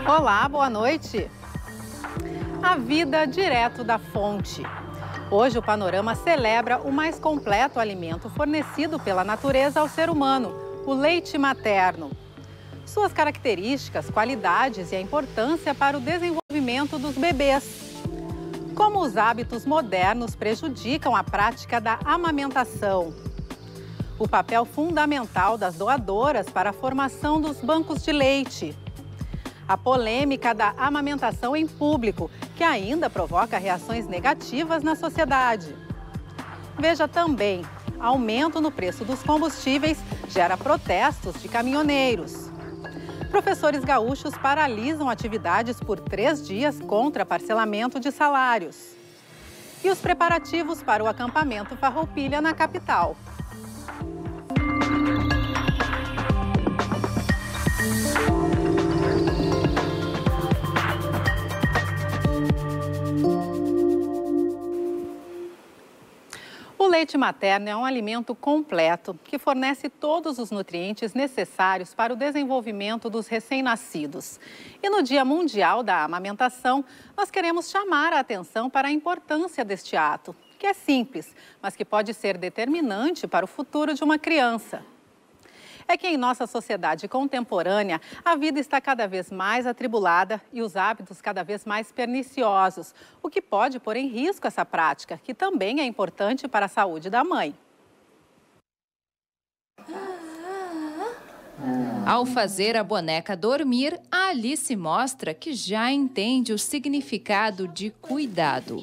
Olá, boa noite. A vida direto da fonte. Hoje o Panorama celebra o mais completo alimento fornecido pela natureza ao ser humano, o leite materno. Suas características, qualidades e a importância para o desenvolvimento dos bebês. Como os hábitos modernos prejudicam a prática da amamentação. O papel fundamental das doadoras para a formação dos bancos de leite. A polêmica da amamentação em público, que ainda provoca reações negativas na sociedade. Veja também, aumento no preço dos combustíveis gera protestos de caminhoneiros. Professores gaúchos paralisam atividades por 3 dias contra parcelamento de salários. E os preparativos para o acampamento Farroupilha na capital. O leite materno é um alimento completo que fornece todos os nutrientes necessários para o desenvolvimento dos recém-nascidos. E no Dia Mundial da Amamentação, nós queremos chamar a atenção para a importância deste ato, que é simples, mas que pode ser determinante para o futuro de uma criança. É que em nossa sociedade contemporânea, a vida está cada vez mais atribulada e os hábitos cada vez mais perniciosos, o que pode pôr em risco essa prática, que também é importante para a saúde da mãe. Ao fazer a boneca dormir, a Alice mostra que já entende o significado de cuidado.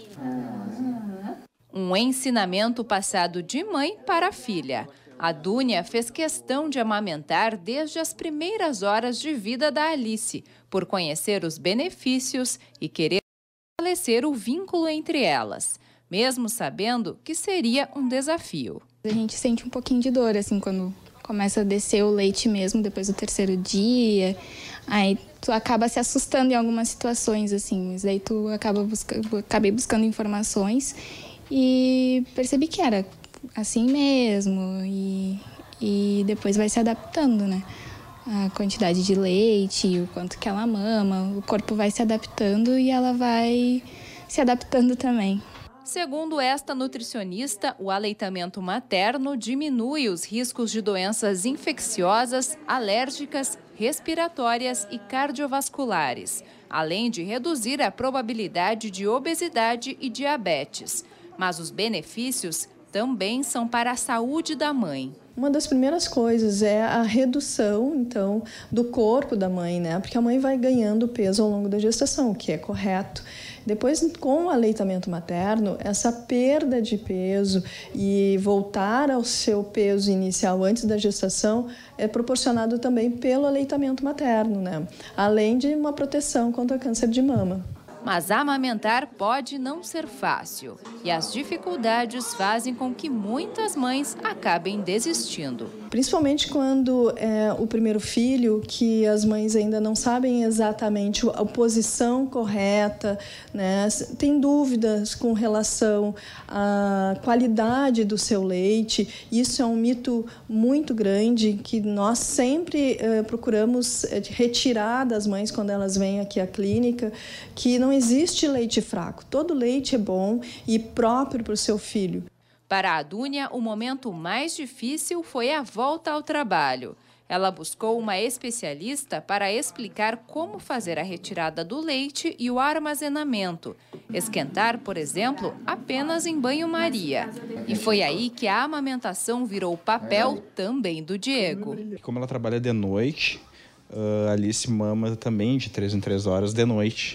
Um ensinamento passado de mãe para a filha. A Dúnia fez questão de amamentar desde as primeiras horas de vida da Alice, por conhecer os benefícios e querer fortalecer o vínculo entre elas, mesmo sabendo que seria um desafio. A gente sente um pouquinho de dor, assim, quando começa a descer o leite mesmo, depois do 3º dia. Aí tu acaba se assustando em algumas situações, assim, mas daí tu acabei buscando informações e percebi que era assim mesmo e depois vai se adaptando, né? A quantidade de leite, o quanto que ela mama, o corpo vai se adaptando e ela vai se adaptando também. Segundo esta nutricionista, o aleitamento materno diminui os riscos de doenças infecciosas, alérgicas, respiratórias e cardiovasculares, além de reduzir a probabilidade de obesidade e diabetes. Mas os benefícios também são para a saúde da mãe. Uma das primeiras coisas é a redução, então, do corpo da mãe, né? Porque a mãe vai ganhando peso ao longo da gestação, o que é correto. Depois, com o aleitamento materno, essa perda de peso e voltar ao seu peso inicial antes da gestação é proporcionado também pelo aleitamento materno, né? Além de uma proteção contra câncer de mama. Mas amamentar pode não ser fácil e as dificuldades fazem com que muitas mães acabem desistindo. Principalmente quando é o primeiro filho, que as mães ainda não sabem exatamente a posição correta, né? Tem dúvidas com relação à qualidade do seu leite. Isso é um mito muito grande que nós sempre procuramos retirar das mães quando elas vêm aqui à clínica, que não existe leite fraco. Todo leite é bom e próprio para o seu filho. Para a Dúnia, o momento mais difícil foi a volta ao trabalho. Ela buscou uma especialista para explicar como fazer a retirada do leite e o armazenamento. Esquentar, por exemplo, apenas em banho-maria. E foi aí que a amamentação virou papel também do Diego. Como ela trabalha de noite, a Alice mama também de 3 em 3 horas de noite.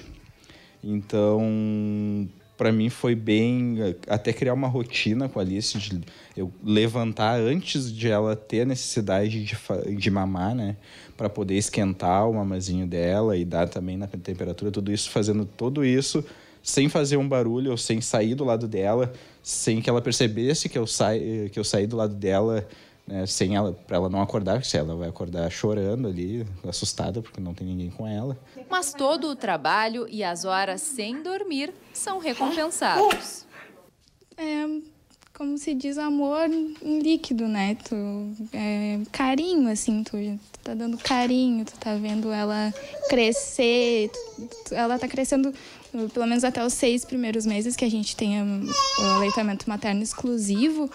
Então, para mim foi bem, até criar uma rotina com a Alice, de eu levantar antes de ela ter a necessidade de mamar, né? Para poder esquentar o mamazinho dela e dar também na temperatura, tudo isso, fazendo tudo isso sem fazer um barulho, ou sem sair do lado dela, sem que ela percebesse que eu saí do lado dela, né, sem ela, para ela não acordar, porque ela vai acordar chorando ali, assustada, porque não tem ninguém com ela. Mas todo o trabalho e as horas sem dormir são recompensados. como se diz, amor em líquido, né? Carinho, assim, tu tá dando carinho, tu tá vendo ela crescer, ela tá crescendo pelo menos até os 6 primeiros meses que a gente tem o aleitamento materno exclusivo.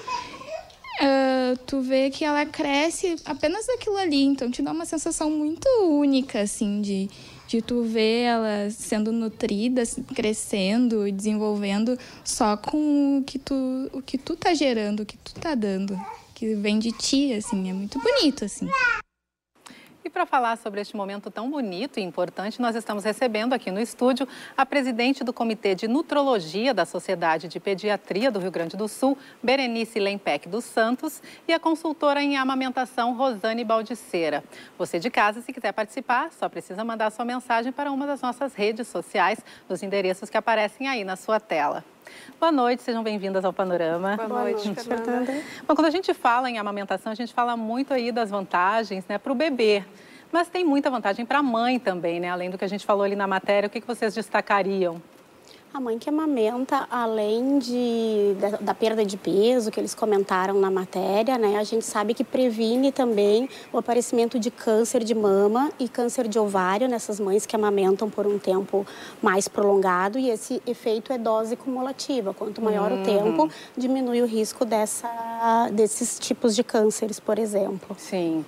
Tu vê que ela cresce apenas daquilo ali, então te dá uma sensação muito única, assim, de tu ver ela sendo nutrida, crescendo e desenvolvendo só com o que tu tá gerando, o que tu tá dando, que vem de ti, assim, é muito bonito, assim. E para falar sobre este momento tão bonito e importante, nós estamos recebendo aqui no estúdio a presidente do Comitê de Nutrologia da Sociedade de Pediatria do Rio Grande do Sul, Berenice Lempec dos Santos, e a consultora em amamentação, Rosane Baldiceira. Você de casa, se quiser participar, só precisa mandar sua mensagem para uma das nossas redes sociais, nos endereços que aparecem aí na sua tela. Boa noite, sejam bem-vindas ao Panorama. Boa noite, Fernanda. Bom, quando a gente fala em amamentação, a gente fala muito aí das vantagens, né, para o bebê. Mas tem muita vantagem para a mãe também, né? Além do que a gente falou ali na matéria, o que vocês destacariam? A mãe que amamenta, além da perda de peso que eles comentaram na matéria, né, a gente sabe que previne também o aparecimento de câncer de mama e câncer de ovário nessas mães que amamentam por um tempo mais prolongado, e esse efeito é dose cumulativa. Quanto maior o tempo, diminui o risco desses tipos de cânceres, por exemplo. Sim.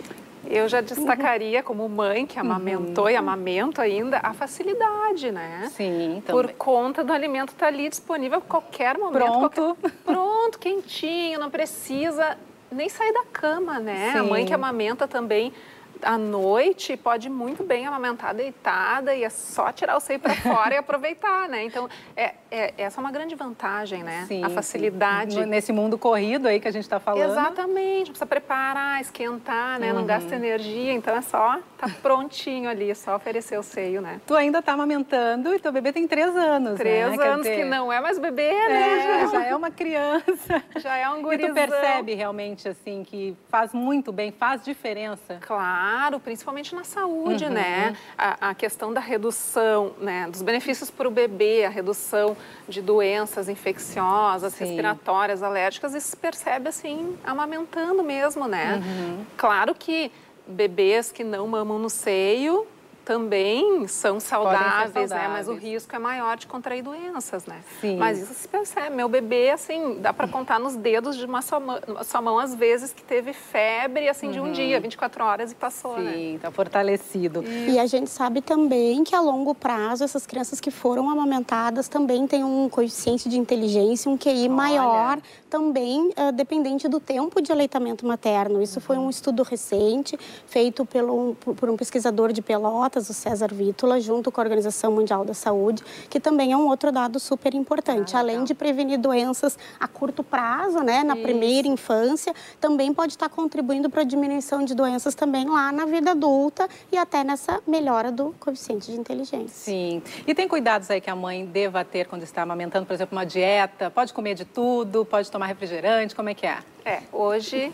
Eu já destacaria, como mãe que amamentou e amamento ainda, a facilidade, né? Sim, também. Por conta do alimento estar ali disponível a qualquer momento. Pronto, quentinho, não precisa nem sair da cama, né? Sim. A mãe que amamenta também à noite pode muito bem amamentar deitada e é só tirar o seio para fora e aproveitar, né? Então, essa é uma grande vantagem, né? Sim, a facilidade. Sim. Nesse mundo corrido aí que a gente está falando. Exatamente, precisa preparar, esquentar, né? Não gasta energia, então é só tá prontinho ali, é só oferecer o seio, né? Tu ainda tá amamentando e teu bebê tem 3 anos, 3 né? anos, que não é mais bebê, né? Já é uma criança. Já é um gurizão. E tu percebe realmente, assim, que faz muito bem, faz diferença? Claro, principalmente na saúde, né? A questão da redução, né? Dos benefícios para o bebê, a redução de doenças infecciosas, respiratórias, alérgicas, isso se percebe, assim, amamentando mesmo, né? Claro que bebês que não mamam no seio também são saudáveis, né? Mas o risco é maior de contrair doenças, né? Sim. Mas isso se percebe. Meu bebê, assim, dá para contar nos dedos de uma sua mão, às vezes, que teve febre, assim, de um dia, 24 horas e passou, né? Sim, tá fortalecido. E a gente sabe também que, a longo prazo, essas crianças que foram amamentadas também têm um coeficiente de inteligência, um QI maior, também dependente do tempo de aleitamento materno. Isso foi um estudo recente, feito por um pesquisador de Pelotas, o César Vítola, junto com a Organização Mundial da Saúde, que também é um outro dado super importante. Além de prevenir doenças a curto prazo, né, na primeira infância, também pode estar contribuindo para a diminuição de doenças também lá na vida adulta e até nessa melhora do coeficiente de inteligência. Sim. E tem cuidados aí que a mãe deva ter quando está amamentando, por exemplo, uma dieta? Pode comer de tudo? Pode tomar refrigerante? Como é que é? Hoje...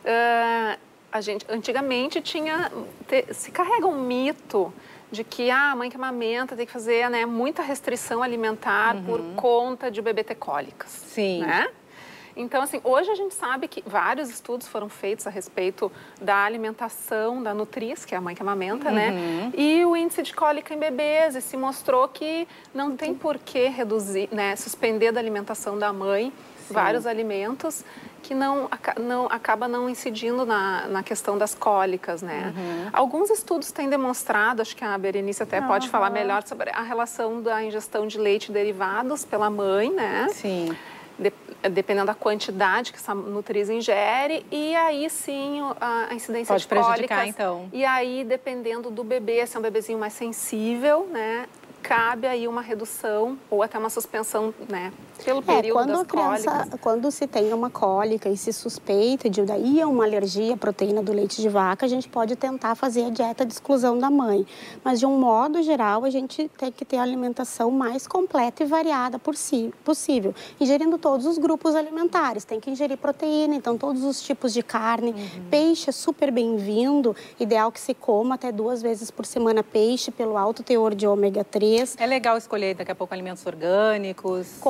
antigamente se carrega um mito de que a mãe que amamenta tem que fazer, né, muita restrição alimentar por conta de o bebê ter cólicas. Sim. Né? Então, assim, hoje a gente sabe que vários estudos foram feitos a respeito da alimentação da nutriz, que é a mãe que amamenta, né? E o índice de cólica em bebês, e se mostrou que não tem por que reduzir, né, suspender da alimentação da mãe vários alimentos que acaba não incidindo na questão das cólicas, né? Alguns estudos têm demonstrado, acho que a Berenice até pode falar melhor sobre a relação da ingestão de leite e derivados pela mãe, né? Sim. Dependendo da quantidade que essa nutriz ingere, e aí sim a incidência de cólicas. Pode prejudicar, então. E aí, dependendo do bebê, se é um bebezinho mais sensível, né? Cabe aí uma redução ou até uma suspensão, né, pelo período das cólicas. Quando se tem uma cólica e se suspeita de daí uma alergia à proteína do leite de vaca, a gente pode tentar fazer a dieta de exclusão da mãe. Mas, de um modo geral, a gente tem que ter a alimentação mais completa e variada possível, ingerindo todos os grupos alimentares. Tem que ingerir proteína, então todos os tipos de carne. Peixe é super bem-vindo, ideal que se coma até 2 vezes por semana peixe, pelo alto teor de ômega 3. É legal escolher daqui a pouco alimentos orgânicos, Com faz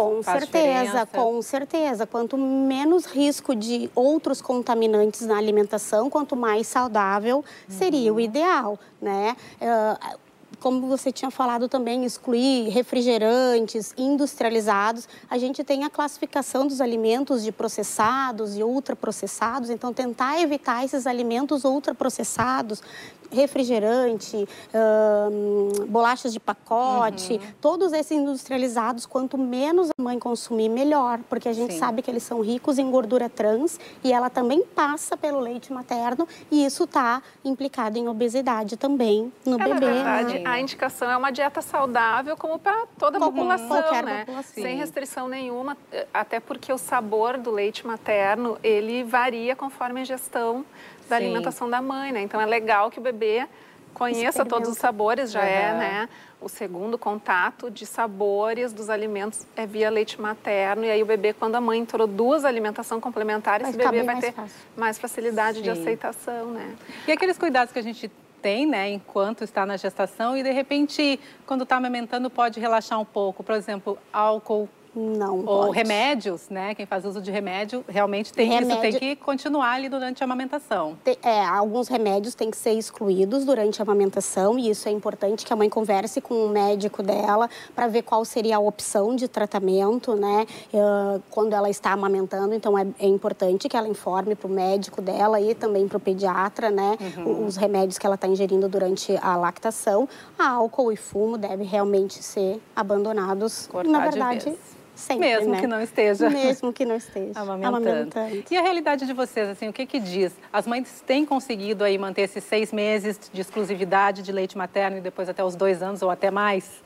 diferença? Com certeza. Quanto menos risco de outros contaminantes na alimentação, quanto mais saudável seria o ideal, né? Como você tinha falado também, excluir refrigerantes industrializados. A gente tem a classificação dos alimentos de processados e ultraprocessados, então tentar evitar esses alimentos ultraprocessados, refrigerante, bolachas de pacote, todos esses industrializados, quanto menos a mãe consumir, melhor, porque a gente sabe que eles são ricos em gordura trans e ela também passa pelo leite materno e isso está implicado em obesidade também no bebê. Na verdade, a indicação é uma dieta saudável como para toda a população, né? Sem restrição nenhuma, até porque o sabor do leite materno, ele varia conforme a ingestão da alimentação da mãe, né? Então é legal que o bebê conheça todos os sabores, já é, né? O segundo contato de sabores dos alimentos é via leite materno e aí o bebê, quando a mãe introduz a alimentação complementar, esse bebê vai ter mais facilidade de aceitação, né? E aqueles cuidados que a gente tem, né, enquanto está na gestação e de repente, quando está amamentando, pode relaxar um pouco, por exemplo, álcool. Não Ou pode. Remédios, né? Quem faz uso de remédio realmente tem isso, tem que continuar ali durante a amamentação. Alguns remédios têm que ser excluídos durante a amamentação e isso é importante que a mãe converse com o médico dela para ver qual seria a opção de tratamento, né? Quando ela está amamentando, então é importante que ela informe para o médico dela e também para o pediatra, né? Os remédios que ela está ingerindo durante a lactação. Álcool e fumo devem realmente ser abandonados, na verdade. Sempre, mesmo, né? que não esteja. Mesmo que não esteja amamentando. E a realidade de vocês, assim, o que diz? As mães têm conseguido aí manter esses 6 meses de exclusividade de leite materno e depois até os 2 anos ou até mais?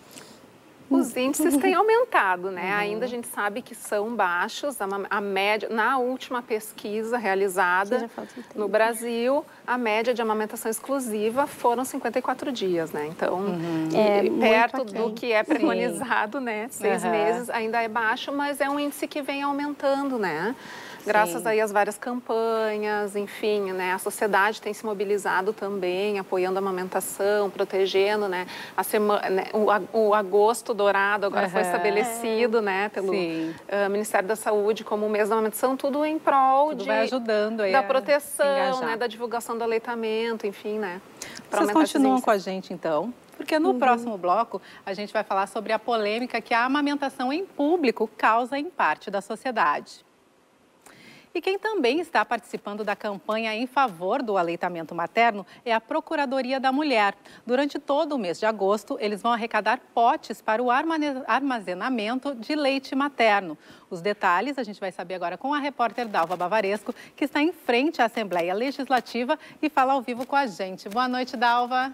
Os índices têm aumentado, né? Ainda a gente sabe que são baixos. A média, na última pesquisa realizada no Brasil, a média de amamentação exclusiva foram 54 dias, né? Então, perto do que é preconizado, né? 6 meses ainda é baixo, mas é um índice que vem aumentando, né? Graças aí às várias campanhas, enfim, né? A sociedade tem se mobilizado também, apoiando a amamentação, protegendo, né? O agosto dourado agora foi estabelecido, né? Pelo Ministério da Saúde como o mês da amamentação, tudo em prol vai ajudando aí da proteção, né? Da divulgação do aleitamento, enfim, né? Vocês continuam com a gente, então? Porque no próximo bloco a gente vai falar sobre a polêmica que a amamentação em público causa em parte da sociedade. E quem também está participando da campanha em favor do aleitamento materno é a Procuradoria da Mulher. Durante todo o mês de agosto, eles vão arrecadar potes para o armazenamento de leite materno. Os detalhes a gente vai saber agora com a repórter Dalva Bavaresco, que está em frente à Assembleia Legislativa e fala ao vivo com a gente. Boa noite, Dalva.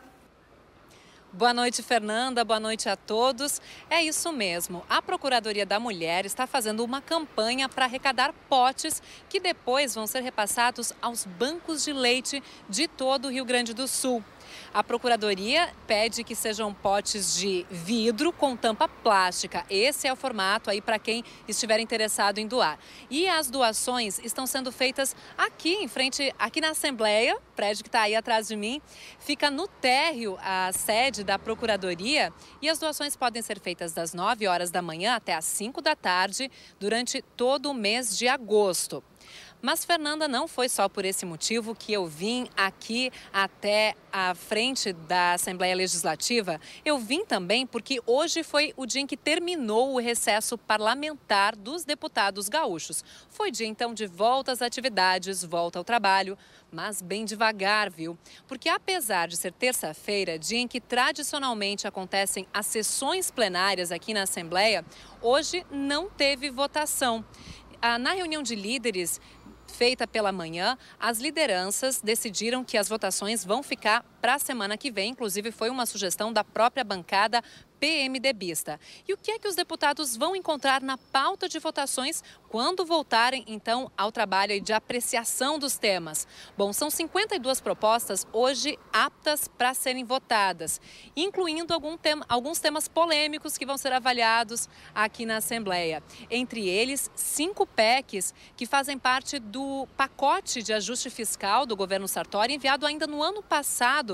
Boa noite, Fernanda. Boa noite a todos. É isso mesmo. A Procuradoria da Mulher está fazendo uma campanha para arrecadar potes que depois vão ser repassados aos bancos de leite de todo o Rio Grande do Sul. A Procuradoria pede que sejam potes de vidro com tampa plástica. Esse é o formato aí para quem estiver interessado em doar. E as doações estão sendo feitas aqui em frente, aqui na Assembleia, prédio que está aí atrás de mim. Fica no térreo a sede da Procuradoria e as doações podem ser feitas das 9 horas da manhã até as 5 da tarde durante todo o mês de agosto. Mas, Fernanda, não foi só por esse motivo que eu vim aqui até a frente da Assembleia Legislativa. Eu vim também porque hoje foi o dia em que terminou o recesso parlamentar dos deputados gaúchos. Foi dia, então, de volta às atividades, volta ao trabalho, mas bem devagar, viu? Porque apesar de ser terça-feira, dia em que tradicionalmente acontecem as sessões plenárias aqui na Assembleia, hoje não teve votação. Na reunião de líderes feita pela manhã, as lideranças decidiram que as votações vão ficar para a semana que vem. Inclusive, foi uma sugestão da própria bancada PMDBista. E o que é que os deputados vão encontrar na pauta de votações quando voltarem, então, ao trabalho de apreciação dos temas? Bom, são 52 propostas hoje aptas para serem votadas, incluindo alguns temas polêmicos que vão ser avaliados aqui na Assembleia. Entre eles, 5 PECs que fazem parte do pacote de ajuste fiscal do governo Sartori, enviado ainda no ano passado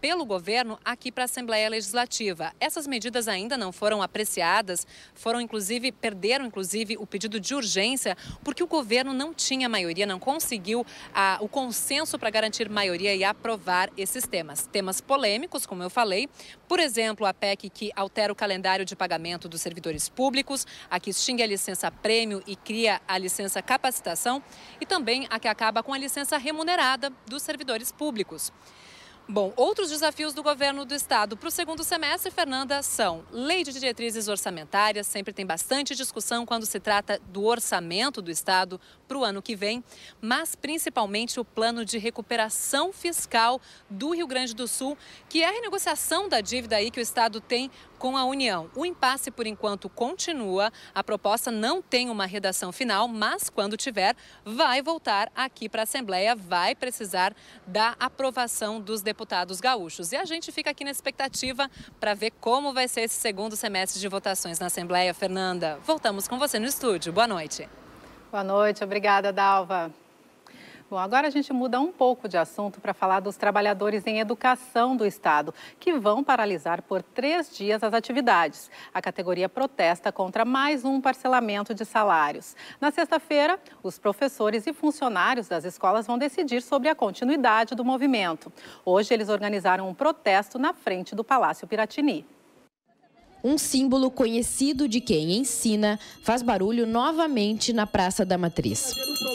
pelo governo aqui para a Assembleia Legislativa. Essas medidas ainda não foram apreciadas, perderam inclusive o pedido de urgência, porque o governo não tinha maioria, não conseguiu o consenso para garantir maioria e aprovar esses temas. Temas polêmicos, como eu falei, por exemplo, a PEC que altera o calendário de pagamento dos servidores públicos, a que extingue a licença prêmio e cria a licença capacitação e também a que acaba com a licença remunerada dos servidores públicos. Bom, outros desafios do governo do estado para o segundo semestre, Fernanda, são lei de diretrizes orçamentárias, sempre tem bastante discussão quando se trata do orçamento do estado para o ano que vem, mas principalmente o plano de recuperação fiscal do Rio Grande do Sul, que é a renegociação da dívida aí que o estado tem com a União. O impasse, por enquanto, continua. A proposta não tem uma redação final, mas quando tiver, vai voltar aqui para a Assembleia, vai precisar da aprovação dos deputados gaúchos. E a gente fica aqui na expectativa para ver como vai ser esse segundo semestre de votações na Assembleia. Fernanda, voltamos com você no estúdio. Boa noite. Boa noite, obrigada, Dalva. Bom, agora a gente muda um pouco de assunto para falar dos trabalhadores em educação do estado, que vão paralisar por 3 dias as atividades. A categoria protesta contra mais um parcelamento de salários. Na sexta-feira, os professores e funcionários das escolas vão decidir sobre a continuidade do movimento. Hoje, eles organizaram um protesto na frente do Palácio Piratini. Um símbolo conhecido de quem ensina faz barulho novamente na Praça da Matriz.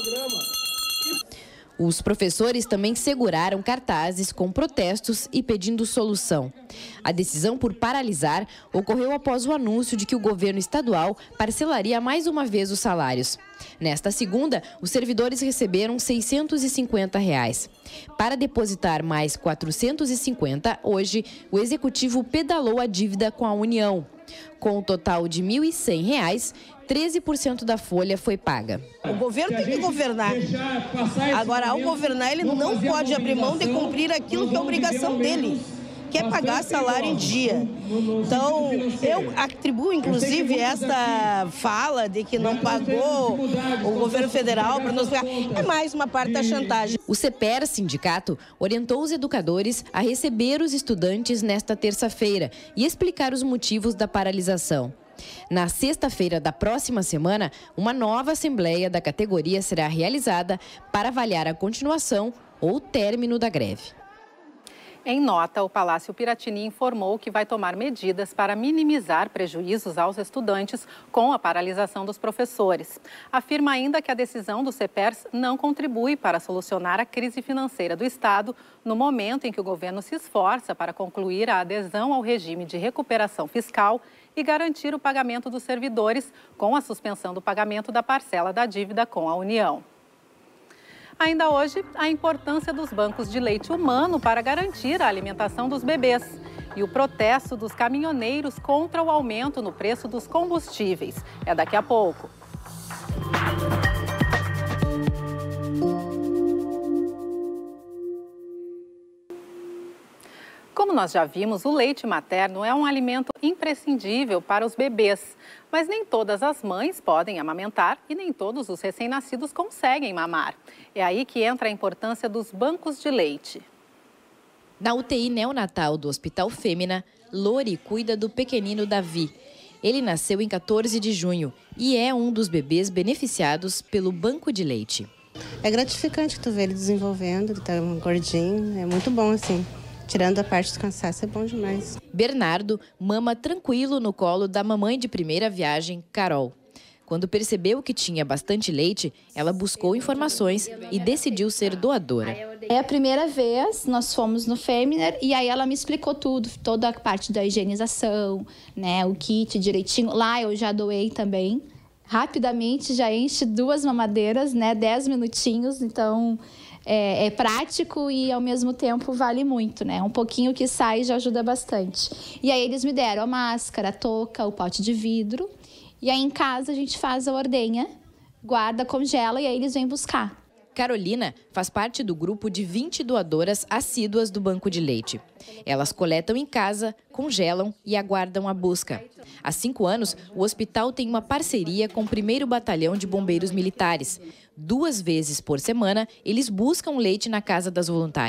Os professores também seguraram cartazes com protestos e pedindo solução. A decisão por paralisar ocorreu após o anúncio de que o governo estadual parcelaria mais uma vez os salários. Nesta segunda, os servidores receberam R$ 650. Para depositar mais R$ 450, hoje, o executivo pedalou a dívida com a União. Com um total de R$ 1.100, 13% da folha foi paga. O governo tem que governar. Agora, ao governar, ele não pode abrir mão de cumprir aquilo que é obrigação dele, que é pagar salário em dia. Então, eu atribuo, inclusive, esta fala de que não pagou o governo federal para nos pagar, é mais uma parte da chantagem. O CEPER, sindicato, orientou os educadores a receber os estudantes nesta terça-feira e explicar os motivos da paralisação. Na sexta-feira da próxima semana, uma nova assembleia da categoria será realizada para avaliar a continuação ou término da greve. Em nota, o Palácio Piratini informou que vai tomar medidas para minimizar prejuízos aos estudantes com a paralisação dos professores. Afirma ainda que a decisão do CEPERS não contribui para solucionar a crise financeira do Estado no momento em que o governo se esforça para concluir a adesão ao regime de recuperação fiscal e garantir o pagamento dos servidores com a suspensão do pagamento da parcela da dívida com a União. Ainda hoje, a importância dos bancos de leite humano para garantir a alimentação dos bebês e o protesto dos caminhoneiros contra o aumento no preço dos combustíveis. É daqui a pouco. Como nós já vimos, o leite materno é um alimento imprescindível para os bebês. Mas nem todas as mães podem amamentar e nem todos os recém-nascidos conseguem mamar. É aí que entra a importância dos bancos de leite. Na UTI neonatal do Hospital Fêmea, Lori cuida do pequenino Davi. Ele nasceu em 14 de junho e é um dos bebês beneficiados pelo banco de leite. É gratificante tu ver ele desenvolvendo, ele tá gordinho, é muito bom assim. Tirando a parte do cansaço, é bom demais. Bernardo mama tranquilo no colo da mamãe de primeira viagem, Carol. Quando percebeu que tinha bastante leite, ela buscou informações e decidiu ser doadora. É a primeira vez, nós fomos no Fêmea e aí ela me explicou tudo, toda a parte da higienização, né, o kit direitinho. Lá eu já doei também. Rapidamente já enche 2 mamadeiras, né, 10 minutinhos, então... É prático e, ao mesmo tempo, vale muito, né? Um pouquinho que sai já ajuda bastante. E aí eles me deram a máscara, a touca, o pote de vidro. E aí em casa a gente faz a ordenha, guarda, congela e aí eles vêm buscar. Carolina faz parte do grupo de 20 doadoras assíduas do banco de leite. Elas coletam em casa, congelam e aguardam a busca. Há 5 anos, o hospital tem uma parceria com o 1º Batalhão de Bombeiros Militares. 2 vezes por semana, eles buscam leite na casa das voluntárias.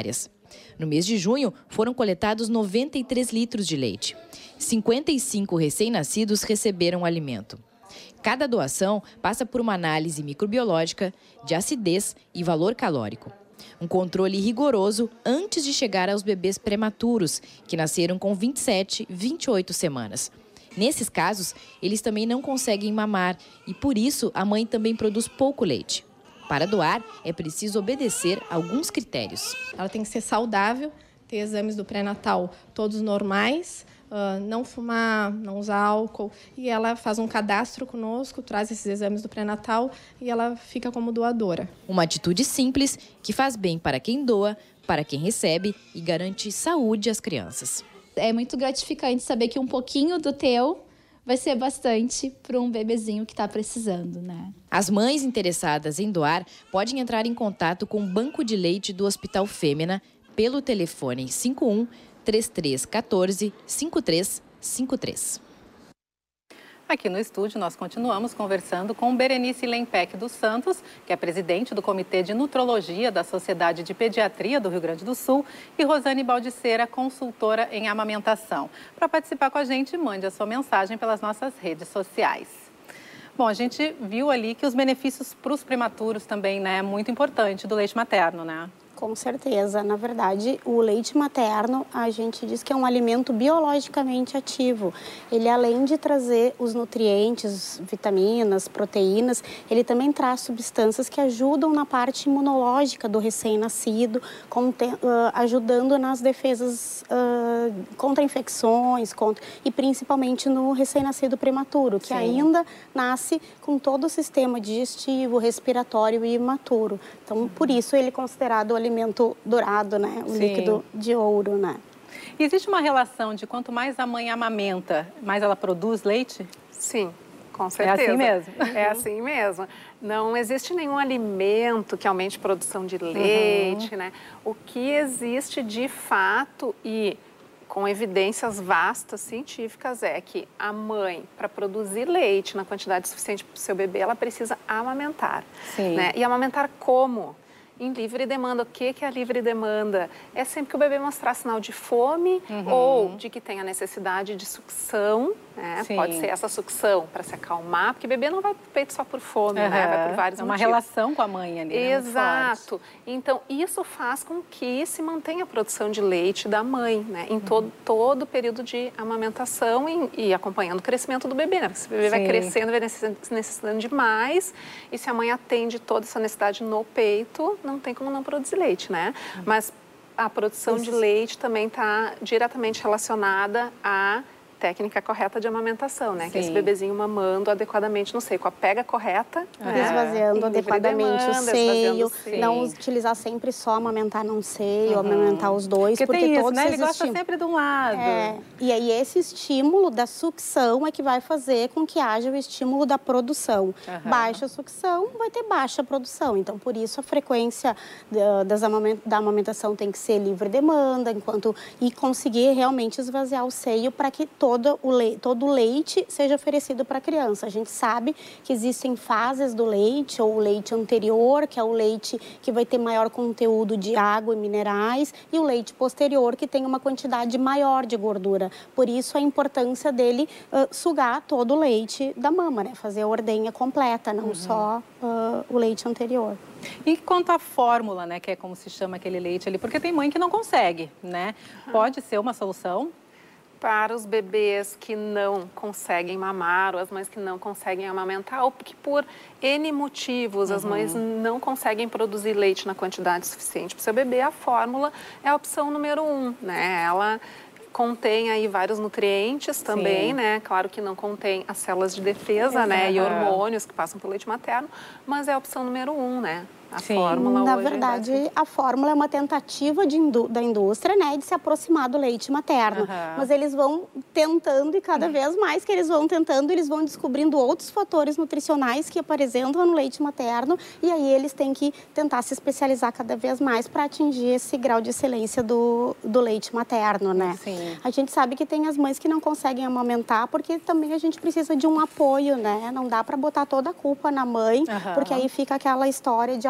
No mês de junho, foram coletados 93 litros de leite. 55 recém-nascidos receberam o alimento. Cada doação passa por uma análise microbiológica, de acidez e valor calórico. Um controle rigoroso antes de chegar aos bebês prematuros, que nasceram com 27, 28 semanas. Nesses casos, eles também não conseguem mamar e, por isso, a mãe também produz pouco leite. Para doar, é preciso obedecer a alguns critérios. Ela tem que ser saudável, ter exames do pré-natal todos normais, não fumar, não usar álcool. E ela faz um cadastro conosco, traz esses exames do pré-natal e ela fica como doadora. Uma atitude simples que faz bem para quem doa, para quem recebe e garante saúde às crianças. É muito gratificante saber que um pouquinho do teu vai ser bastante para um bebezinho que está precisando, né? As mães interessadas em doar podem entrar em contato com o Banco de Leite do Hospital Fêmea pelo telefone 51 3314 5353. Aqui no estúdio, nós continuamos conversando com Berenice Lempec dos Santos, que é presidente do Comitê de Nutrologia da Sociedade de Pediatria do Rio Grande do Sul, e Rosane Baldiceira, consultora em amamentação. Para participar com a gente, mande a sua mensagem pelas nossas redes sociais. Bom, a gente viu ali que os benefícios para os prematuros também, né, é muito importante do leite materno, né? Com certeza. Na verdade, o leite materno, a gente diz que é um alimento biologicamente ativo. Ele, além de trazer os nutrientes, vitaminas, proteínas, ele também traz substâncias que ajudam na parte imunológica do recém-nascido, ajudando nas defesas contra infecções, e principalmente no recém-nascido prematuro, que ainda nasce com todo o sistema digestivo, respiratório e imaturo. Então, por isso ele é considerado o alimento dourado, né? O líquido de ouro, né? E existe uma relação de quanto mais a mãe amamenta, mais ela produz leite? Sim, com certeza. É assim mesmo? É assim mesmo. Não existe nenhum alimento que aumente a produção de leite, né? O que existe de fato e com evidências vastas científicas é que a mãe, para produzir leite na quantidade suficiente para o seu bebê, ela precisa amamentar. Né? E amamentar como? Em livre demanda. O que é a livre demanda? É sempre que o bebê mostrar sinal de fome ou de que tem a necessidade de sucção, né? Pode ser essa sucção para se acalmar, porque o bebê não vai para o peito só por fome, né? Vai por vários motivos. É uma relação com a mãe ali, né? Exato. Então, isso faz com que se mantenha a produção de leite da mãe, né? Em todo o período de amamentação e acompanhando o crescimento do bebê, né? Porque se o bebê vai crescendo, vai necessitando de mais, e se a mãe atende toda essa necessidade no peito, não tem como não produzir leite, né? Mas a produção de leite também está diretamente relacionada à técnica correta de amamentação, né? Que é esse bebezinho mamando adequadamente no seio, com a pega correta, esvaziando adequadamente o seio, não utilizar sempre só amamentar num seio, amamentar os dois, porque tem isso, todos né? Ele gosta sempre de um lado. E aí esse estímulo da sucção é que vai fazer com que haja o estímulo da produção. Baixa sucção, vai ter baixa produção. Então, por isso, a frequência da amamentação tem que ser livre demanda, e conseguir realmente esvaziar o seio para que todo o leite seja oferecido para a criança. A gente sabe que existem fases do leite, ou o leite anterior, que é o leite que vai ter maior conteúdo de água e minerais, e o leite posterior, que tem uma quantidade maior de gordura. Por isso, a importância dele sugar todo o leite da mama, né? Fazer a ordenha completa, não só o leite anterior. E quanto à fórmula, né, que é como se chama aquele leite ali, porque tem mãe que não consegue, né? Pode ser uma solução? Para os bebês que não conseguem mamar, ou as mães que não conseguem amamentar, ou que por N motivos as mães não conseguem produzir leite na quantidade suficiente para o seu bebê, a fórmula é a opção número 1, né? Ela contém aí vários nutrientes também, né? Claro que não contém as células de defesa, né? E hormônios que passam pelo leite materno, mas é a opção número 1, né? A fórmula Na verdade, a fórmula é uma tentativa da indústria, né, de se aproximar do leite materno. Mas eles vão tentando, e cada vez mais que eles vão tentando, eles vão descobrindo outros fatores nutricionais que apresentam no leite materno, e aí eles têm que tentar se especializar cada vez mais para atingir esse grau de excelência do leite materno, né? A gente sabe que tem as mães que não conseguem amamentar, porque também a gente precisa de um apoio, né? Não dá para botar toda a culpa na mãe, porque aí fica aquela história de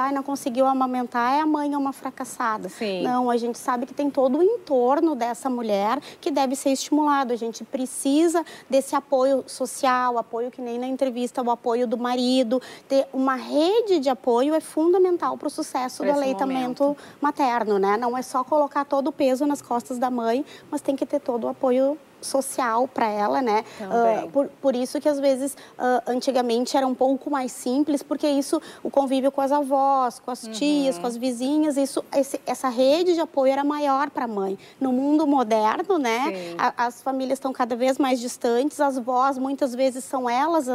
não conseguiu amamentar, a mãe é uma fracassada. Sim. Não, a gente sabe que tem todo o entorno dessa mulher que deve ser estimulado. A gente precisa desse apoio social, apoio que nem na entrevista, o apoio do marido. Ter uma rede de apoio é fundamental para o sucesso do aleitamento materno, né? Não é só colocar todo o peso nas costas da mãe, mas tem que ter todo o apoio social para ela, né? Por isso que às vezes antigamente era um pouco mais simples, porque isso, o convívio com as avós, com as tias, com as vizinhas, essa rede de apoio era maior para a mãe. No mundo moderno, né? As famílias estão cada vez mais distantes, as vós muitas vezes são elas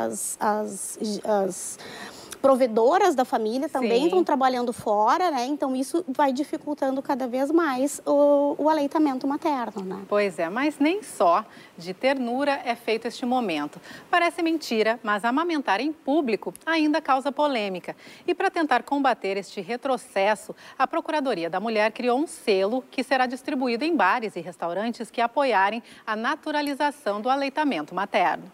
as provedoras da família, também estão trabalhando fora, né? Então isso vai dificultando cada vez mais o aleitamento materno, né? Pois é, mas nem só de ternura é feito este momento. Parece mentira, mas amamentar em público ainda causa polêmica. E para tentar combater este retrocesso, a Procuradoria da Mulher criou um selo que será distribuído em bares e restaurantes que apoiarem a naturalização do aleitamento materno.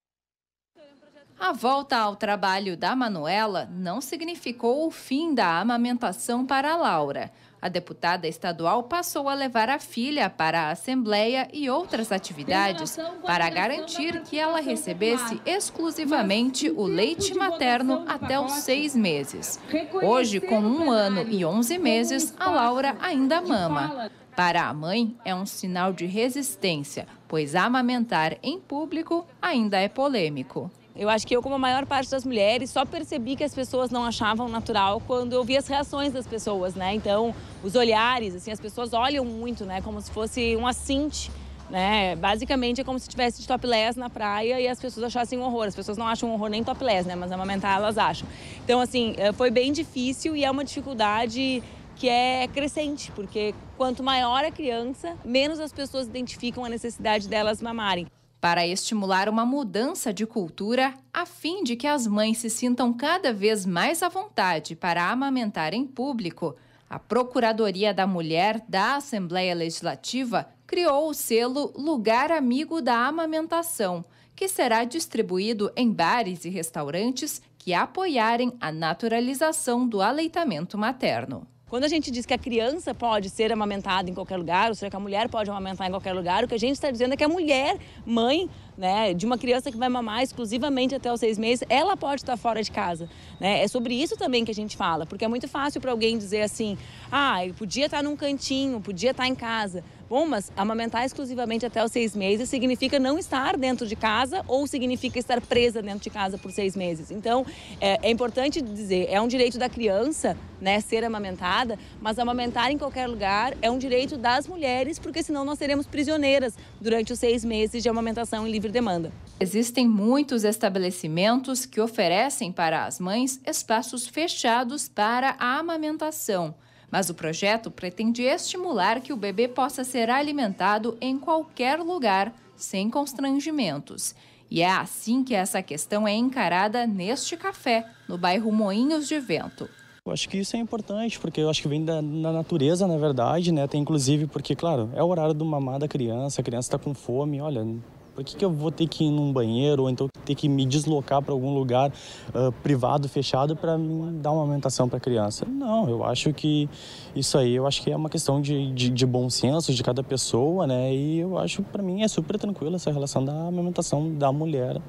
A volta ao trabalho da Manuela não significou o fim da amamentação para a Laura. A deputada estadual passou a levar a filha para a Assembleia e outras atividades para garantir que ela recebesse exclusivamente o leite materno até os 6 meses. Hoje, com 1 ano e 11 meses, a Laura ainda mama. Para a mãe, é um sinal de resistência, pois amamentar em público ainda é polêmico. Eu acho que eu, como a maior parte das mulheres, só percebi que as pessoas não achavam natural quando eu vi as reações das pessoas, né? Então, os olhares, assim, as pessoas olham muito, né? Como se fosse um assinte, né? Basicamente, é como se estivesse de topless na praia e as pessoas achassem um horror. As pessoas não acham um horror nem topless, né? Mas amamentar elas acham. Então, assim, foi bem difícil e é uma dificuldade que é crescente, porque quanto maior a criança, menos as pessoas identificam a necessidade delas mamarem. Para estimular uma mudança de cultura, a fim de que as mães se sintam cada vez mais à vontade para amamentar em público, a Procuradoria da Mulher da Assembleia Legislativa criou o selo Lugar Amigo da Amamentação, que será distribuído em bares e restaurantes que apoiarem a naturalização do aleitamento materno. Quando a gente diz que a criança pode ser amamentada em qualquer lugar, ou seja, que a mulher pode amamentar em qualquer lugar, o que a gente está dizendo é que a mulher, mãe, né, de uma criança que vai mamar exclusivamente até os 6 meses, ela pode estar fora de casa, né? É sobre isso também que a gente fala, porque é muito fácil para alguém dizer assim, eu podia estar num cantinho, podia estar em casa. Bom, mas amamentar exclusivamente até os 6 meses significa não estar dentro de casa ou significa estar presa dentro de casa por 6 meses. Então, é importante dizer, é um direito da criança, né, ser amamentada, mas amamentar em qualquer lugar é um direito das mulheres, porque senão nós seremos prisioneiras durante os 6 meses de amamentação em livre demanda. Existem muitos estabelecimentos que oferecem para as mães espaços fechados para a amamentação. Mas o projeto pretende estimular que o bebê possa ser alimentado em qualquer lugar, sem constrangimentos. E é assim que essa questão é encarada neste café, no bairro Moinhos de Vento. Eu acho que isso é importante, porque eu acho que vem da natureza, na verdade, né? Tem inclusive porque, claro, é o horário do mamar da criança, a criança está com fome, olha... Por que eu vou ter que ir num banheiro ou então ter que me deslocar para algum lugar privado, fechado, para dar uma amamentação para a criança? Não, eu acho que isso aí, eu acho que é uma questão de bom senso de cada pessoa, né? E eu acho, para mim, é super tranquilo essa relação da amamentação da mulher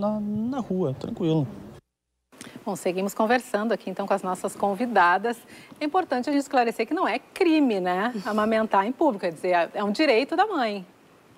na rua, tranquilo. Bom, seguimos conversando aqui então com as nossas convidadas. É importante a gente esclarecer que não é crime, né? Amamentar em público, quer dizer, é um direito da mãe.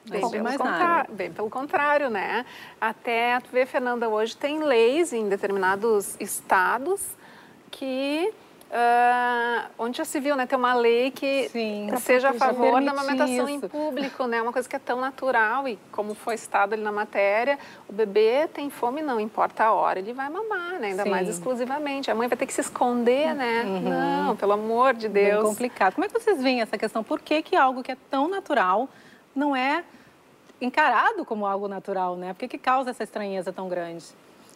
Bem pelo contrário, né? Até, tu vê, Fernanda, hoje tem leis em determinados estados que, onde já se viu, né? Tem uma lei que seja a favor da amamentação em público, né? Uma coisa que é tão natural e como foi citado ali na matéria, o bebê tem fome, não importa a hora, ele vai mamar, né? Ainda mais exclusivamente. A mãe vai ter que se esconder, né? Não, pelo amor de Deus. Bem complicado. Como é que vocês veem essa questão? Por que algo que é tão natural não é encarado como algo natural, né? Por que causa essa estranheza tão grande?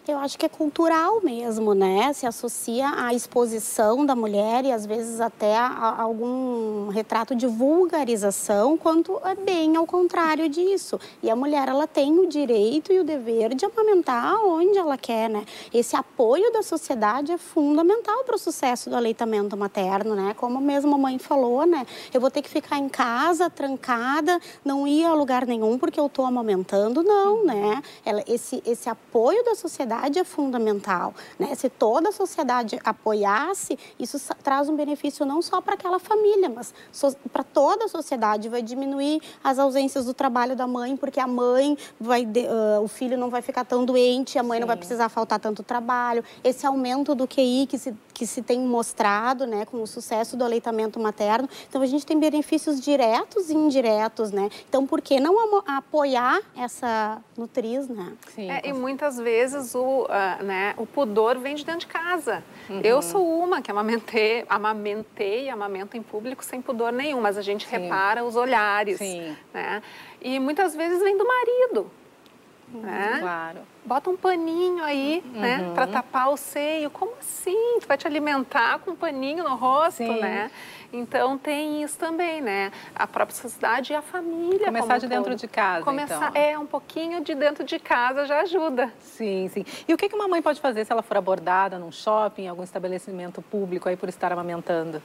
Eu acho que é cultural mesmo, né? Se associa à exposição da mulher e às vezes até a algum retrato de vulgarização, quanto é bem ao contrário disso. E a mulher, ela tem o direito e o dever de amamentar onde ela quer, né? Esse apoio da sociedade é fundamental para o sucesso do aleitamento materno, né? Como mesmo a mãe falou, né? Eu vou ter que ficar em casa, trancada, não ir a lugar nenhum porque eu estou amamentando, não, né? Esse apoio da sociedade é fundamental, né? Se toda a sociedade apoiasse, isso traz um benefício não só para aquela família, mas para toda a sociedade. Vai diminuir as ausências do trabalho da mãe, porque a mãe o filho não vai ficar tão doente, a mãe não vai precisar faltar tanto trabalho. Esse aumento do QI que se tem mostrado, né, com o sucesso do aleitamento materno. Então, a gente tem benefícios diretos e indiretos, né? Então, por que não apoiar essa nutriz, né? Sim, e muitas vezes o pudor vem de dentro de casa. Eu sou uma que amamentei e amamento em público sem pudor nenhum, mas a gente repara os olhares, né? E muitas vezes vem do marido. Né? Claro. Bota um paninho aí, né, para tapar o seio. Como assim? Tu vai te alimentar com um paninho no rosto, né? Então tem isso também, né? A própria sociedade e a família. Começar de dentro de casa, um pouquinho de dentro de casa já ajuda. Sim. E o que uma mãe pode fazer se ela for abordada num shopping, em algum estabelecimento público aí por estar amamentando?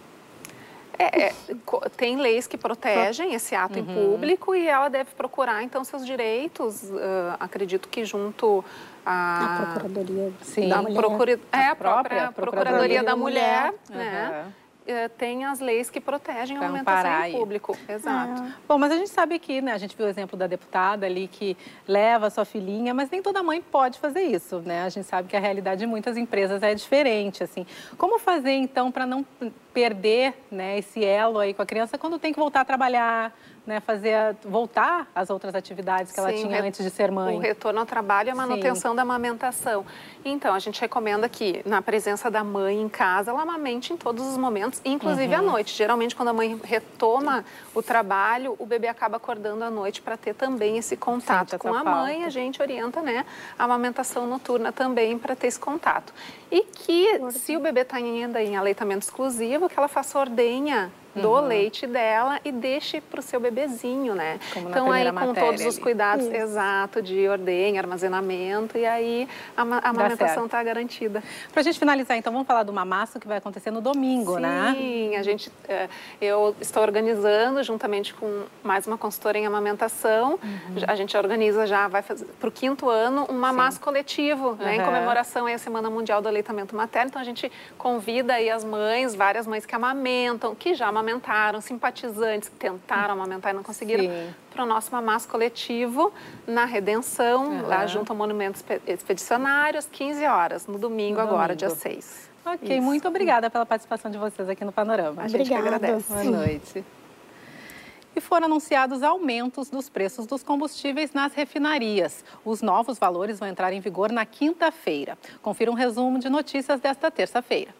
Tem leis que protegem esse ato em público e ela deve procurar, então, seus direitos. Acredito que junto à Procuradoria da Mulher. A própria Procuradoria da Mulher, né? Tem as leis que protegem a alimentação em público. Exato. Bom, mas a gente sabe que, né, a gente viu o exemplo da deputada ali que leva a sua filhinha, mas nem toda mãe pode fazer isso, né? A gente sabe que a realidade de muitas empresas é diferente, assim. Como fazer, então, para não perder, né, esse elo aí com a criança quando tem que voltar a trabalhar, né, voltar às outras atividades que ela tinha antes de ser mãe? O retorno ao trabalho e a manutenção da amamentação. Então, a gente recomenda que, na presença da mãe em casa, ela amamente em todos os momentos, inclusive à noite. Geralmente, quando a mãe retoma o trabalho, o bebê acaba acordando à noite para ter também esse contato com a mãe. A gente orienta, né, a amamentação noturna também para ter esse contato. E que, se o bebê está ainda em aleitamento exclusivo, que ela faça ordenha do leite dela e deixe para o seu bebezinho, né? Então, aí com todos os cuidados, de ordenha, armazenamento, e aí a amamentação está garantida. Para a gente finalizar, então, vamos falar do mamaço que vai acontecer no domingo, né? Sim, eu estou organizando, juntamente com mais uma consultora em amamentação, a gente organiza vai fazer para o 5º ano um mamaço coletivo, né? Em comemoração à Semana Mundial do Aleitamento Materno. Então, a gente convida aí as mães, várias mães que amamentam, que já amamentaram, simpatizantes que tentaram amamentar e não conseguiram, para o nosso mamaço coletivo na Redenção, lá junto ao Monumento Expedicionário, às 15 horas, no domingo agora, dia 6. Ok, muito obrigada pela participação de vocês aqui no Panorama. A gente que agradece. Boa noite. E foram anunciados aumentos dos preços dos combustíveis nas refinarias. Os novos valores vão entrar em vigor na quinta-feira. Confira um resumo de notícias desta terça-feira.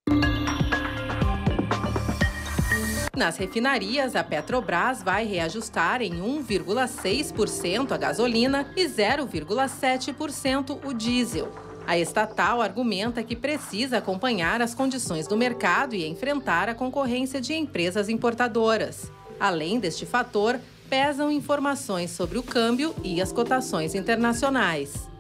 Nas refinarias, a Petrobras vai reajustar em 1,6% a gasolina e 0,7% o diesel. A estatal argumenta que precisa acompanhar as condições do mercado e enfrentar a concorrência de empresas importadoras. Além deste fator, pesam informações sobre o câmbio e as cotações internacionais.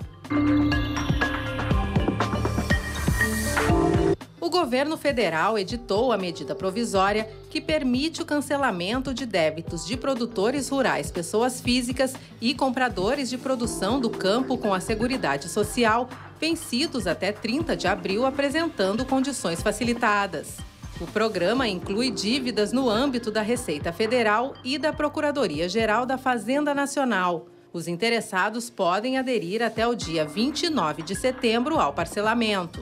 O governo federal editou a medida provisória que permite o cancelamento de débitos de produtores rurais, pessoas físicas e compradores de produção do campo com a Seguridade Social, vencidos até 30 de abril, apresentando condições facilitadas. O programa inclui dívidas no âmbito da Receita Federal e da Procuradoria-Geral da Fazenda Nacional. Os interessados podem aderir até o dia 29 de setembro ao parcelamento.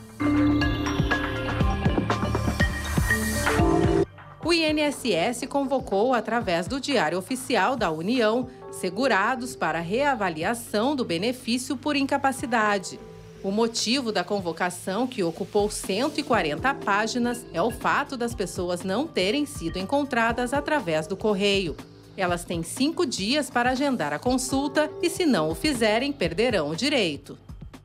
O INSS convocou, através do Diário Oficial da União, segurados para reavaliação do benefício por incapacidade. O motivo da convocação, que ocupou 140 páginas, é o fato das pessoas não terem sido encontradas através do correio. Elas têm 5 dias para agendar a consulta e, se não o fizerem, perderão o direito.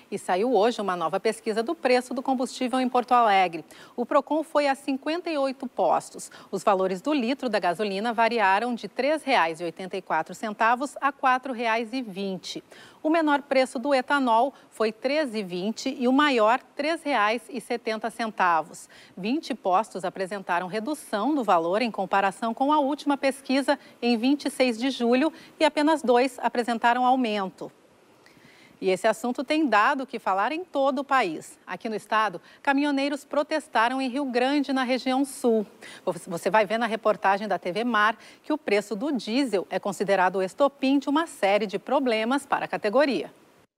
E saiu hoje uma nova pesquisa do preço do combustível em Porto Alegre. O Procon foi a 58 postos. Os valores do litro da gasolina variaram de R$ 3,84 a R$ 4,20. O menor preço do etanol foi R$ 13,20 e o maior R$ 3,70. 20 postos apresentaram redução do valor em comparação com a última pesquisa em 26 de julho e apenas 2 apresentaram aumento. E esse assunto tem dado o que falar em todo o país. Aqui no estado, caminhoneiros protestaram em Rio Grande, na região sul. Você vai ver na reportagem da TV Mar que o preço do diesel é considerado o estopim de uma série de problemas para a categoria.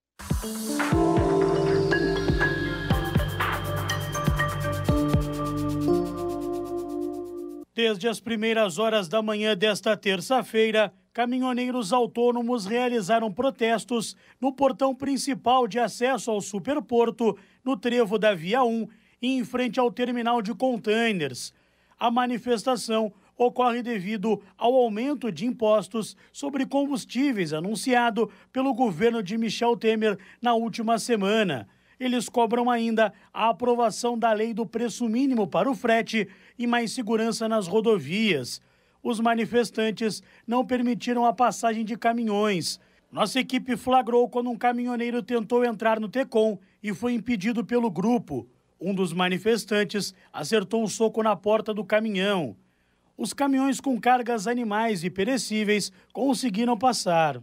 Desde as primeiras horas da manhã desta terça-feira, caminhoneiros autônomos realizaram protestos no portão principal de acesso ao Superporto, no trevo da Via 1 e em frente ao terminal de containers. A manifestação ocorre devido ao aumento de impostos sobre combustíveis anunciado pelo governo de Michel Temer na última semana. Eles cobram ainda a aprovação da lei do preço mínimo para o frete e mais segurança nas rodovias. Os manifestantes não permitiram a passagem de caminhões. Nossa equipe flagrou quando um caminhoneiro tentou entrar no Tecom e foi impedido pelo grupo. Um dos manifestantes acertou um soco na porta do caminhão. Os caminhões com cargas animais e perecíveis conseguiram passar.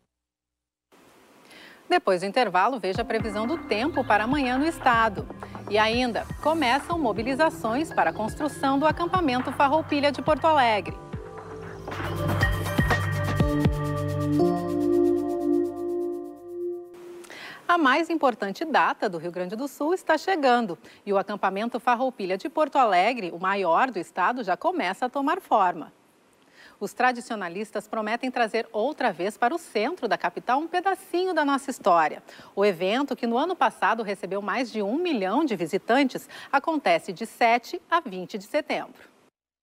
Depois do intervalo, veja a previsão do tempo para amanhã no estado. E ainda, começam mobilizações para a construção do acampamento Farroupilha de Porto Alegre. A mais importante data do Rio Grande do Sul está chegando e o acampamento Farroupilha de Porto Alegre, o maior do estado, já começa a tomar forma. Os tradicionalistas prometem trazer outra vez para o centro da capital um pedacinho da nossa história. O evento, que no ano passado recebeu mais de 1 milhão de visitantes, acontece de 7 a 20 de setembro.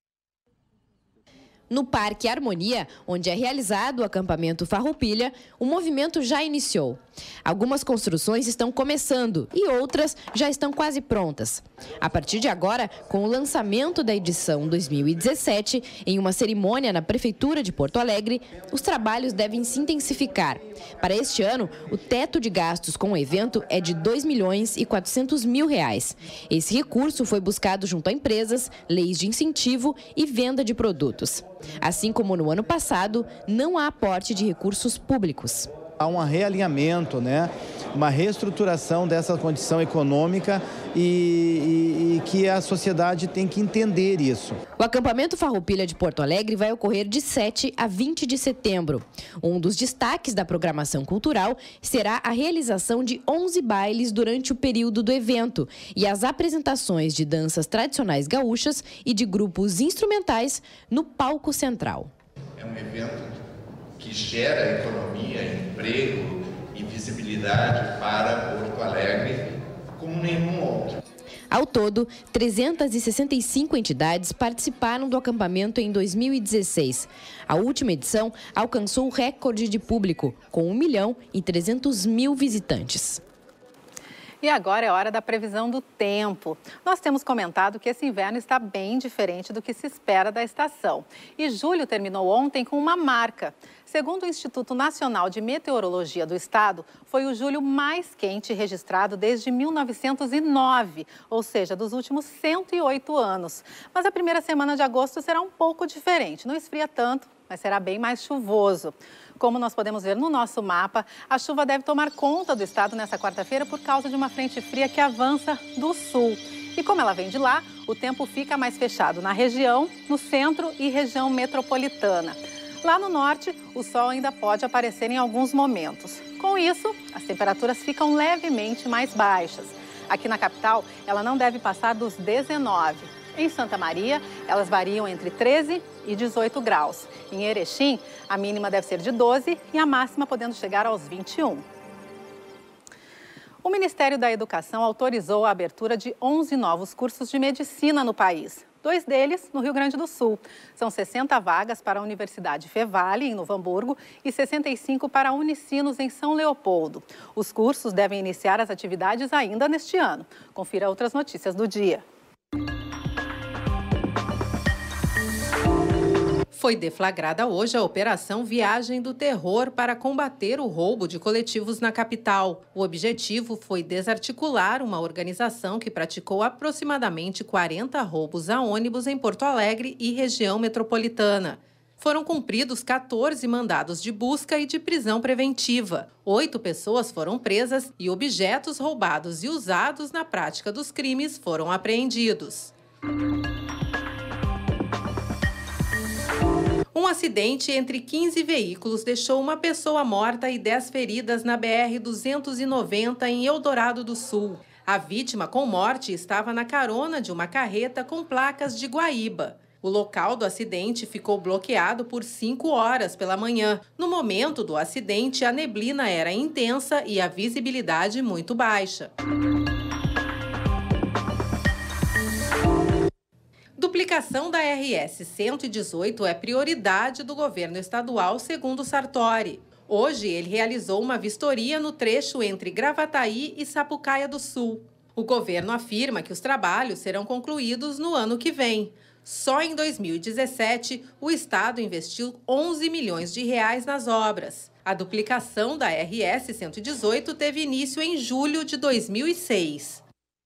No Parque Harmonia, onde é realizado o acampamento Farroupilha, o movimento já iniciou. Algumas construções estão começando e outras já estão quase prontas. A partir de agora, com o lançamento da edição 2017, em uma cerimônia na Prefeitura de Porto Alegre, os trabalhos devem se intensificar. Para este ano, o teto de gastos com o evento é de R$ 2.400.000. Esse recurso foi buscado junto a empresas, leis de incentivo e venda de produtos. Assim como no ano passado, não há aporte de recursos públicos. Há um realinhamento, uma reestruturação dessa condição econômica e que a sociedade tem que entender isso. O acampamento Farroupilha de Porto Alegre vai ocorrer de 7 a 20 de setembro. Um dos destaques da programação cultural será a realização de 11 bailes durante o período do evento e as apresentações de danças tradicionais gaúchas e de grupos instrumentais no palco central. É um evento que gera economia, emprego e visibilidade para Porto Alegre como nenhum outro. Ao todo, 365 entidades participaram do acampamento em 2016. A última edição alcançou o recorde de público, com 1.300.000 visitantes. E agora é hora da previsão do tempo. Nós temos comentado que esse inverno está bem diferente do que se espera da estação. E julho terminou ontem com uma marca. Segundo o Instituto Nacional de Meteorologia do Estado, foi o julho mais quente registrado desde 1909, ou seja, dos últimos 108 anos. Mas a primeira semana de agosto será um pouco diferente. Não esfria tanto, mas será bem mais chuvoso. Como nós podemos ver no nosso mapa, a chuva deve tomar conta do estado nessa quarta-feira por causa de uma frente fria que avança do sul. E como ela vem de lá, o tempo fica mais fechado na região, no centro e região metropolitana. Lá no norte, o sol ainda pode aparecer em alguns momentos. Com isso, as temperaturas ficam levemente mais baixas. Aqui na capital, ela não deve passar dos 19. Em Santa Maria, elas variam entre 13 e 18 graus. Em Erechim, a mínima deve ser de 12 e a máxima podendo chegar aos 21. O Ministério da Educação autorizou a abertura de 11 novos cursos de medicina no país. 2 deles no Rio Grande do Sul. São 60 vagas para a Universidade Fevale, em Novo Hamburgo, e 65 para a Unicinos, em São Leopoldo. Os cursos devem iniciar as atividades ainda neste ano. Confira outras notícias do dia. Foi deflagrada hoje a Operação Viagem do Terror para combater o roubo de coletivos na capital. O objetivo foi desarticular uma organização que praticou aproximadamente 40 roubos a ônibus em Porto Alegre e região metropolitana. Foram cumpridos 14 mandados de busca e de prisão preventiva. 8 pessoas foram presas e objetos roubados e usados na prática dos crimes foram apreendidos. Um acidente entre 15 veículos deixou uma pessoa morta e 10 feridas na BR-290 em Eldorado do Sul. A vítima com morte estava na carona de uma carreta com placas de Guaíba. O local do acidente ficou bloqueado por 5 horas pela manhã. No momento do acidente, a neblina era intensa e a visibilidade muito baixa. Duplicação da RS 118 é prioridade do governo estadual, segundo Sartori. Hoje, ele realizou uma vistoria no trecho entre Gravataí e Sapucaia do Sul. O governo afirma que os trabalhos serão concluídos no ano que vem. Só em 2017, o estado investiu 11 milhões de reais nas obras. A duplicação da RS 118 teve início em julho de 2006.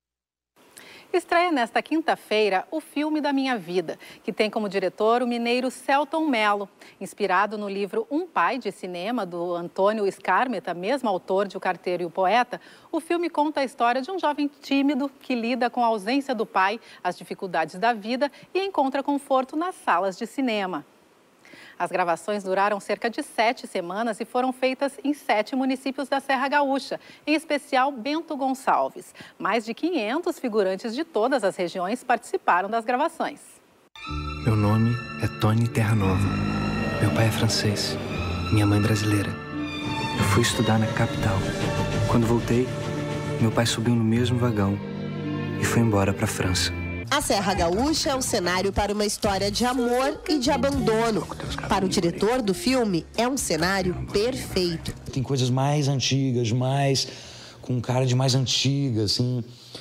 Estreia nesta quinta-feira o filme da Minha Vida, que tem como diretor o mineiro Selton Mello. Inspirado no livro Um Pai de Cinema, do Antônio Skármeta, mesmo autor de O Carteiro e o Poeta, o filme conta a história de um jovem tímido que lida com a ausência do pai, as dificuldades da vida e encontra conforto nas salas de cinema. As gravações duraram cerca de 7 semanas e foram feitas em 7 municípios da Serra Gaúcha, em especial Bento Gonçalves. Mais de 500 figurantes de todas as regiões participaram das gravações. Meu nome é Tony Terranova. Meu pai é francês, minha mãe brasileira. Eu fui estudar na capital. Quando voltei, meu pai subiu no mesmo vagão e foi embora para a França. A Serra Gaúcha é um cenário para uma história de amor e de abandono. Para o diretor do filme, é um cenário perfeito. Tem coisas mais antigas, com cara de mais antiga, assim.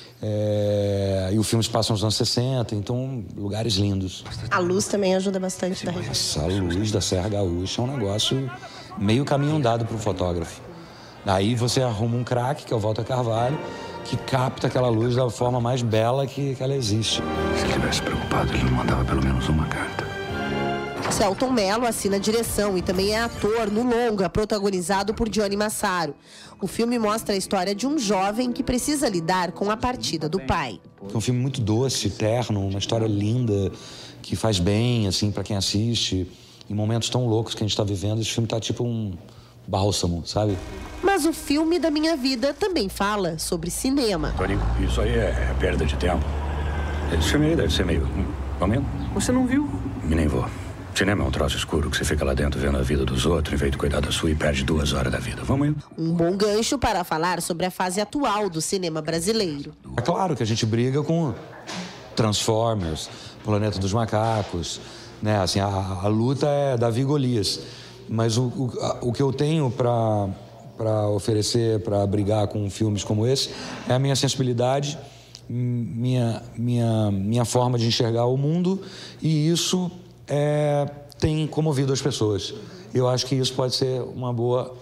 E o filme se passa nos anos 60, então lugares lindos. A luz também ajuda bastante da região. Essa luz da Serra Gaúcha é um negócio meio caminho andado para o fotógrafo. Daí você arruma um craque, que é o Walter Carvalho, que capta aquela luz da forma mais bela que ela existe. Se ele estivesse preocupado, ele não mandava pelo menos uma carta. Selton Mello assina a direção e também é ator no longa, protagonizado por Johnny Massaro. O filme mostra a história de um jovem que precisa lidar com a partida do pai. É um filme muito doce, terno, uma história linda, que faz bem, assim, para quem assiste. Em momentos tão loucos que a gente está vivendo, esse filme tá tipo um bálsamo, sabe? Mas o filme da Minha Vida também fala sobre cinema. Tony, isso aí é perda de tempo. Esse filme aí deve ser meio... Vamos indo? Você não viu? E nem vou. Cinema é um troço escuro que você fica lá dentro vendo a vida dos outros, em vez de cuidar da sua e perde 2 horas da vida. Vamos indo? Um bom gancho para falar sobre a fase atual do cinema brasileiro. É claro que a gente briga com Transformers, Planeta dos Macacos, né? Assim, a luta é Davi e Golias. Mas o que eu tenho para oferecer, para brigar com filmes como esse, é a minha sensibilidade, minha forma de enxergar o mundo, e isso tem comovido as pessoas. Eu acho que isso pode ser uma boa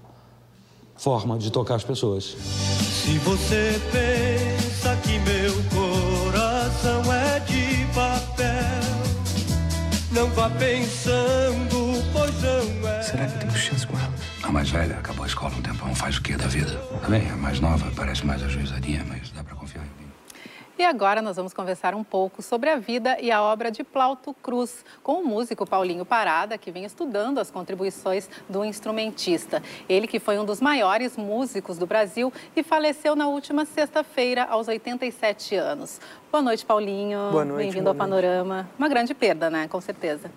forma de tocar as pessoas. Se você pensa que meu coração é de papel, não vá pensando, pois não é. Será que eu tenho chance com ela? A mais velha acabou a escola um tempão, faz o que da vida? Também, a mais nova parece mais ajuizadinha, mas dá pra confiar em mim. E agora nós vamos conversar um pouco sobre a vida e a obra de Plauto Cruz, com o músico Paulinho Parada, que vem estudando as contribuições do instrumentista. Ele que foi um dos maiores músicos do Brasil e faleceu na última sexta-feira, aos 87 anos. Boa noite, Paulinho. Boa noite. Bem-vindo ao Panorama. Uma grande perda, né? Com certeza.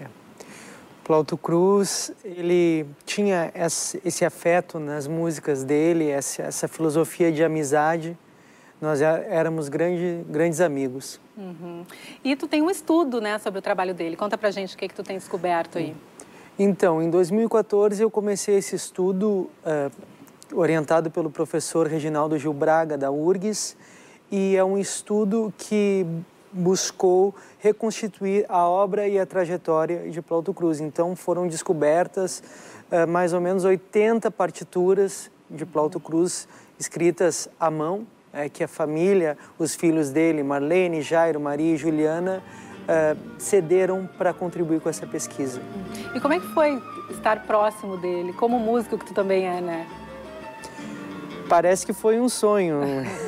Plauto Cruz, ele tinha esse afeto nas músicas dele, essa filosofia de amizade, nós éramos grandes amigos. Uhum. E tu tem um estudo, né, sobre o trabalho dele. Conta pra gente o que tu tem descoberto aí. Então, em 2014 eu comecei esse estudo orientado pelo professor Reginaldo Gil Braga, da URGS, e é um estudo que buscou reconstituir a obra e a trajetória de Plauto Cruz. Então, foram descobertas mais ou menos 80 partituras de Plauto Cruz escritas à mão, que a família, os filhos dele, Marlene, Jairo, Maria e Juliana, cederam para contribuir com essa pesquisa. E como é que foi estar próximo dele, como músico que tu também é, né? Parece que foi um sonho.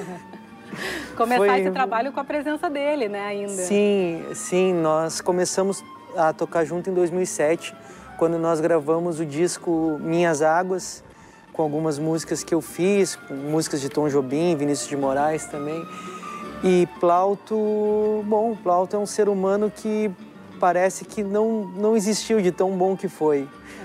Começar esse trabalho com a presença dele, né, ainda. Sim, nós começamos a tocar junto em 2007, quando nós gravamos o disco Minhas Águas, com algumas músicas que eu fiz, com músicas de Tom Jobim, Vinícius de Moraes também. E Plauto é um ser humano que parece que não existiu de tão bom que foi.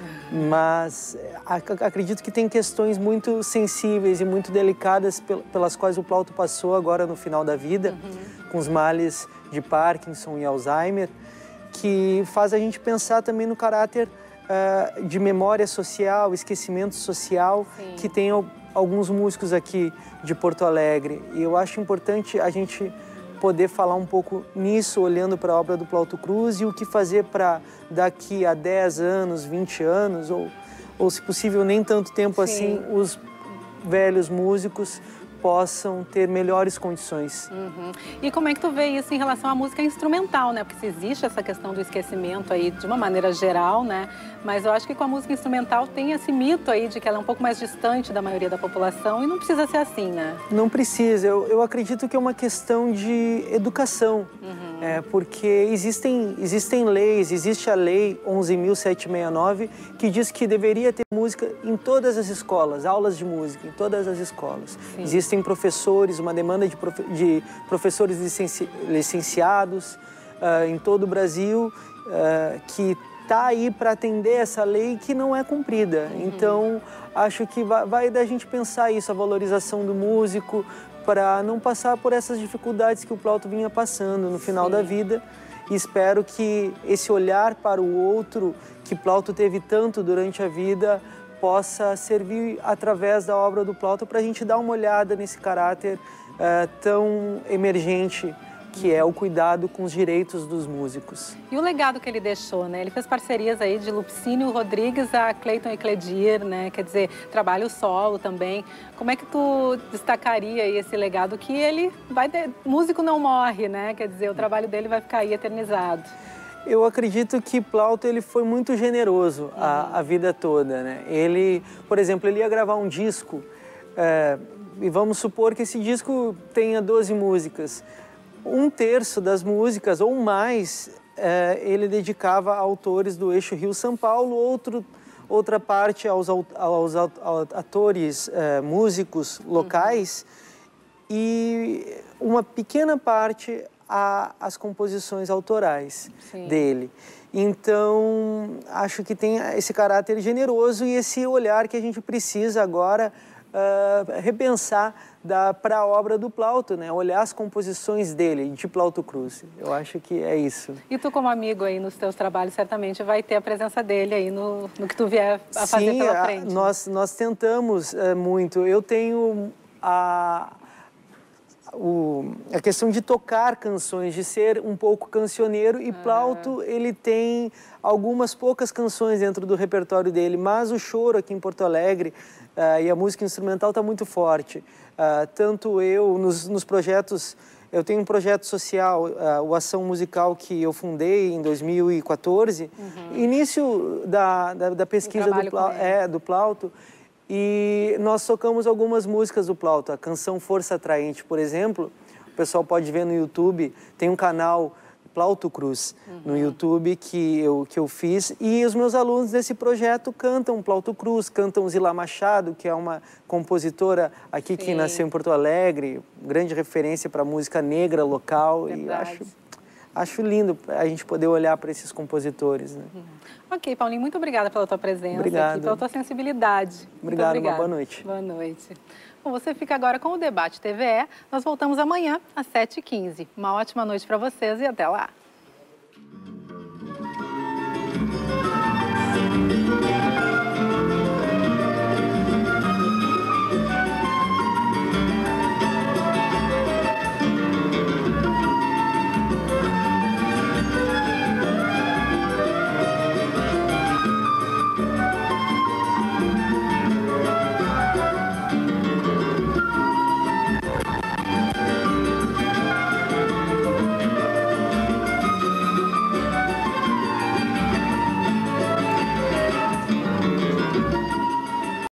Mas acredito que tem questões muito sensíveis e muito delicadas pelas quais o Plauto passou agora no final da vida, com os males de Parkinson e Alzheimer, que faz a gente pensar também no caráter de memória social, esquecimento social, que tem alguns músicos aqui de Porto Alegre. E eu acho importante a gente poder falar um pouco nisso, olhando para a obra do Plauto Cruz e o que fazer para daqui a 10 anos, 20 anos, ou se possível nem tanto tempo assim, os velhos músicos possam ter melhores condições. Uhum. E como é que tu vê isso em relação à música instrumental, né? Porque existe essa questão do esquecimento aí de uma maneira geral, né? Mas eu acho que com a música instrumental tem esse mito aí de que ela é um pouco mais distante da maioria da população e não precisa ser assim, né? Não precisa. Eu acredito que é uma questão de educação, porque existem leis, existe a Lei 11.769 que diz que deveria ter música em todas as escolas, aulas de música em todas as escolas. Existem professores, uma demanda de professores licenciados em todo o Brasil que está aí para atender essa lei que não é cumprida. Então, acho que vai da gente pensar isso, a valorização do músico, para não passar por essas dificuldades que o Plauto vinha passando no final da vida. E espero que esse olhar para o outro, que Plauto teve tanto durante a vida, possa servir através da obra do Plauto para a gente dar uma olhada nesse caráter tão emergente que é o cuidado com os direitos dos músicos. E o legado que ele deixou, né? Ele fez parcerias aí de Lupicínio Rodrigues a Cleiton e Cledir, né? Quer dizer, trabalho solo também. Como é que tu destacaria aí esse legado que ele vai ter... Músico não morre, né? Quer dizer, o trabalho dele vai ficar aí eternizado. Eu acredito que Plauto ele foi muito generoso a vida toda, né? Ele, por exemplo, ele ia gravar um disco e vamos supor que esse disco tenha 12 músicas. 1/3 das músicas ou mais ele dedicava a autores do eixo Rio-São Paulo, outra parte aos atores, músicos locais e uma pequena parte às composições autorais dele. Então, acho que tem esse caráter generoso e esse olhar que a gente precisa agora repensar para a obra do Plauto, né? Olhar as composições dele, de Plauto Cruz. Eu acho que é isso. E tu, como amigo aí nos teus trabalhos, certamente vai ter a presença dele aí no que tu vier a fazer pela frente. Nós tentamos muito. Eu tenho a questão de tocar canções, de ser um pouco cancioneiro, e Plauto, ele tem algumas poucas canções dentro do repertório dele, mas o choro aqui em Porto Alegre e a música instrumental está muito forte. Tanto eu, nos projetos, eu tenho um projeto social, o Ação Musical, que eu fundei em 2014, início da pesquisa do Plauto, e nós tocamos algumas músicas do Plauto. A canção Força Atraente, por exemplo, o pessoal pode ver no YouTube, tem um canal Plauto Cruz no YouTube que eu fiz, e os meus alunos desse projeto cantam Plauto Cruz, cantam Zilá Machado, que é uma compositora aqui que nasceu em Porto Alegre, grande referência para a música negra local. Verdade. E acho lindo a gente poder olhar para esses compositores, né? Ok, Paulinho, muito obrigada pela tua presença aqui, pela tua sensibilidade. Obrigado, uma boa noite. Boa noite. Bom, você fica agora com o Debate TVE. Nós voltamos amanhã às 7h15. Uma ótima noite para vocês e até lá.